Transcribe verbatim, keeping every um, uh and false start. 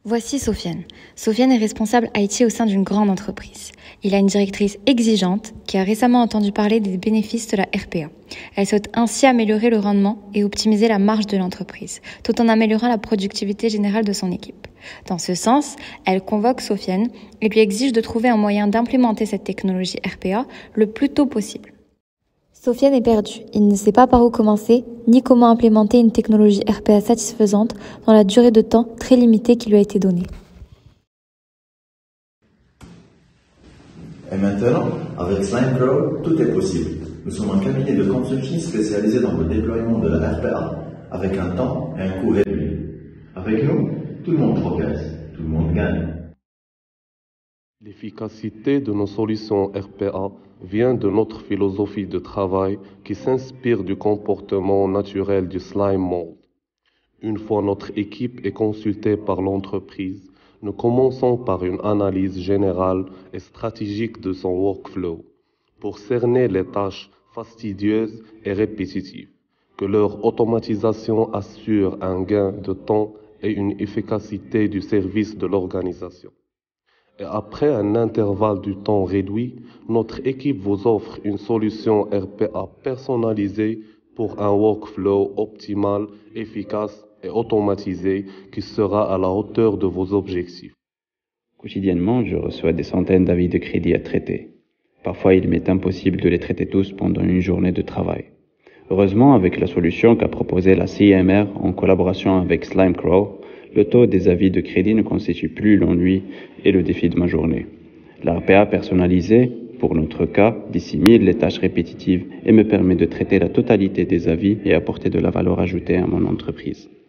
Voici Sofiane. Sofiane est responsable I T au sein d'une grande entreprise. Il a une directrice exigeante qui a récemment entendu parler des bénéfices de la R P A. Elle souhaite ainsi améliorer le rendement et optimiser la marge de l'entreprise, tout en améliorant la productivité générale de son équipe. Dans ce sens, elle convoque Sofiane et lui exige de trouver un moyen d'implémenter cette technologie R P A le plus tôt possible. Sofiane est perdu. Il ne sait pas par où commencer, ni comment implémenter une technologie R P A satisfaisante dans la durée de temps très limitée qui lui a été donnée. Et maintenant, avec SlimeCrow, tout est possible. Nous sommes un cabinet de consulting spécialisé dans le déploiement de la R P A, avec un temps et un coût réduit. Avec nous, tout le monde progresse, tout le monde gagne. L'efficacité de nos solutions R P A vient de notre philosophie de travail qui s'inspire du comportement naturel du slime mold. Une fois notre équipe est consultée par l'entreprise, nous commençons par une analyse générale et stratégique de son workflow pour cerner les tâches fastidieuses et répétitives, que leur automatisation assure un gain de temps et une efficacité du service de l'organisation. Et après un intervalle du temps réduit, notre équipe vous offre une solution R P A personnalisée pour un workflow optimal, efficace et automatisé qui sera à la hauteur de vos objectifs. Quotidiennement, je reçois des centaines d'avis de crédit à traiter. Parfois, il m'est impossible de les traiter tous pendant une journée de travail. Heureusement, avec la solution qu'a proposée la C I M R en collaboration avec SlimeCrow, le taux des avis de crédit ne constitue plus l'ennui et le défi de ma journée. La R P A personnalisée, pour notre cas, dissimule les tâches répétitives et me permet de traiter la totalité des avis et apporter de la valeur ajoutée à mon entreprise.